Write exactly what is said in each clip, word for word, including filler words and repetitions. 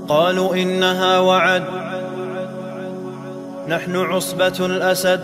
قالوا إنها وعد نحن عصبة الأسد.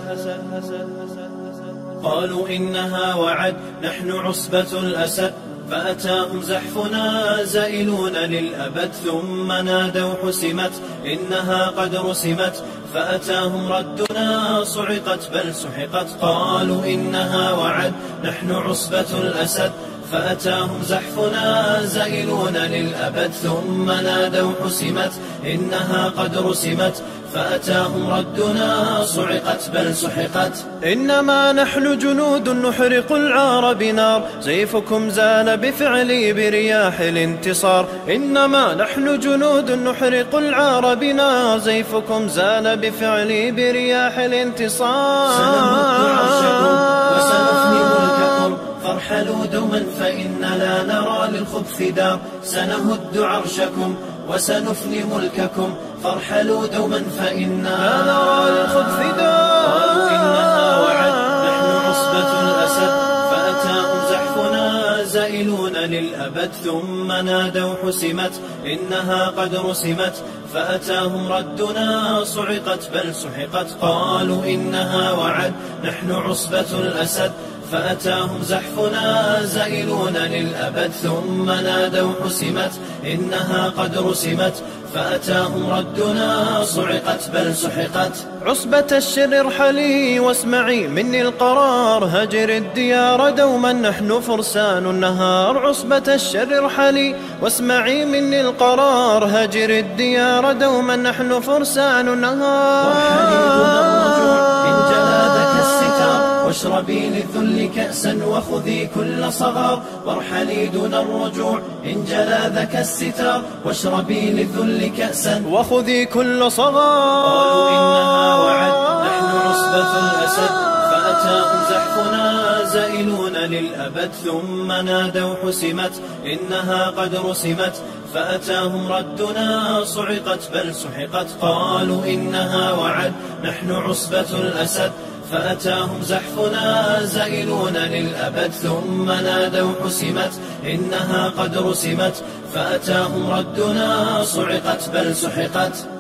قالوا إنها وعد نحن عصبة الأسد، فأتاهم زحفنا زائلون للأبد، ثم نادوا حسمت إنها قد رسمت، فأتاهم ردنا صعقت بل سحقت. قالوا إنها وعد نحن عصبة الأسد، فأتاهم زحفنا زائلون للأبد، ثم نادوا حسمت إنها قد رسمت، فأتاهم ردنا صعقت بل سحقت. إنما نحن جنود نحرق العار بنار، سيفكم زال بفعلي برياح الانتصار. إنما نحن جنود نحرق العار بنار، سيفكم زال بفعلي برياح الانتصار. سنمد عرشكم وسنفني ملككم، فارحلوا دوما فإن لا نرى للخبث دار. سنهد عرشكم وسنفني ملككم، فارحلوا دوما فإن لا نرى للخبث دار. قالوا إنها وعد نحن عصبة الأسد، فأتاهم زحفنا زائلون للأبد، ثم نادوا حسمت إنها قد رسمت، فأتاهم ردنا صعقت بل سحقت. قالوا إنها وعد نحن عصبة الأسد، فأتاهم زحفنا زائلون للأبد، ثم نادوا حسمت إنها قد رسمت، فأتاهم ردنا صعقت بل سحقت. عصبة الشر ارحلي واسمعي مني القرار، هجر الديار دوما نحن فرسان النهار. عصبة الشر ارحلي واسمعي مني القرار، هجر الديار دوما نحن فرسان النهار. واشربي للذل كأسا وخذي كل صغار، وارحلي دون الرجوع إن جلا ذاك الستار. واشربي للذل كأسا وخذي كل صغار. قالوا إنها وعد نحن عصبة الأسد، فأتاهم زحفنا زائلون للأبد، ثم نادوا حسمت إنها قد رسمت، فأتاهم ردنا صعقت بل سحقت. قالوا إنها وعد نحن عصبة الأسد، فأتاهم زحفنا زائلون للأبد، ثم نادوا حسمت إنها قد رسمت، فأتاهم ردنا صعقت بل سحقت.